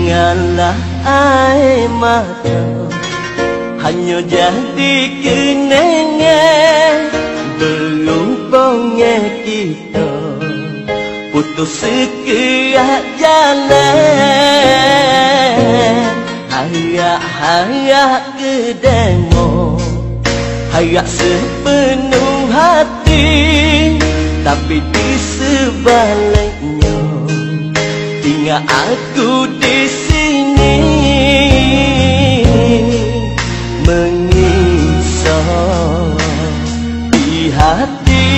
Janganlah air mata hanya jadi kenangan berlumpangnya kita putus sekerat jalan. Harap-harap ke demo, harap sepenuh hati, tapi di sebaliknya tinggal aku di sini mengisah di hati.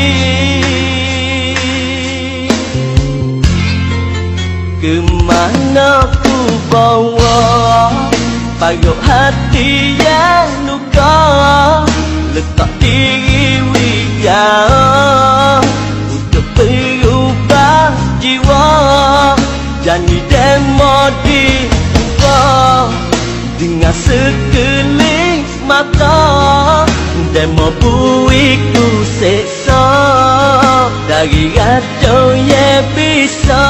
Kemana ku bawa payung hati yang luka, letak diri wiya untuk berubah jiwa. Janji demo diubah dengan sekelip mata, demo buiku seksa dari racun yang bisa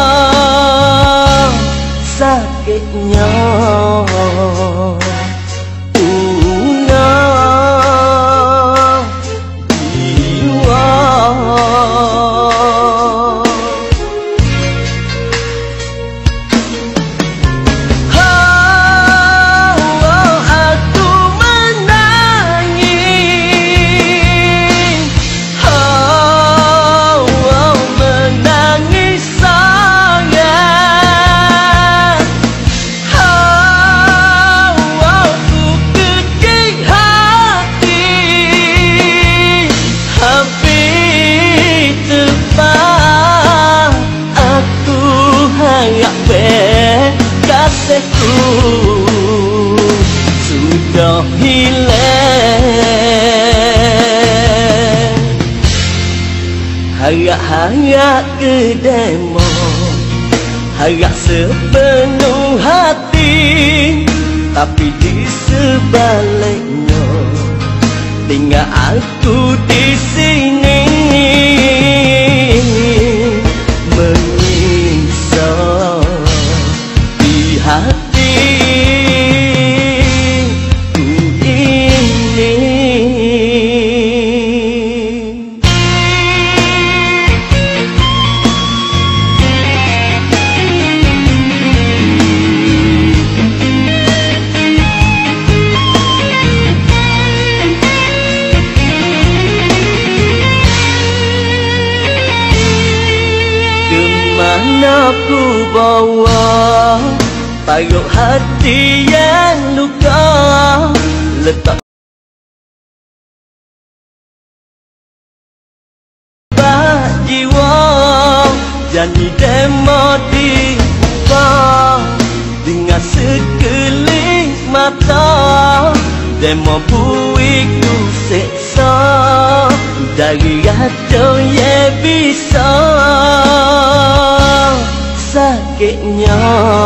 sakitnya. Sudah hilang, harap-harap ke demo, harap sepenuh hati, tapi di sebaliknya tinggal aku di sini mengisah di hati. Aku bawa payung hati yang luka, letak jiwa. Janji demo diubah dengan sekelip mata, demo buiku seksa dari racun yang bisa sakitnya.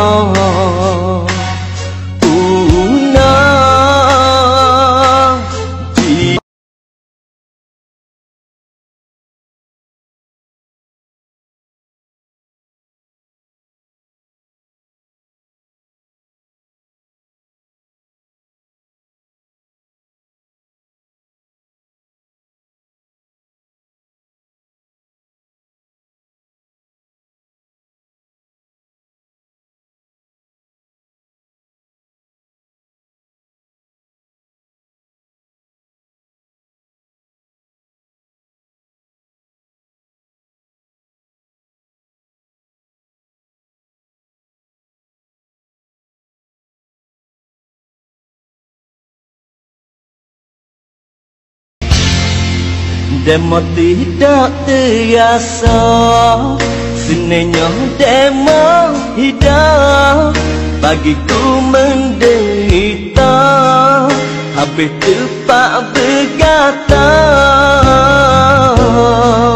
Demo tidak terasa, senenya demo hidup, bagiku menderita, habis tepat berkata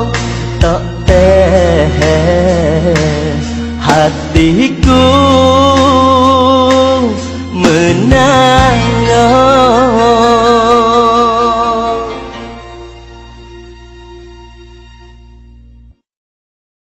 tak teh hatiku.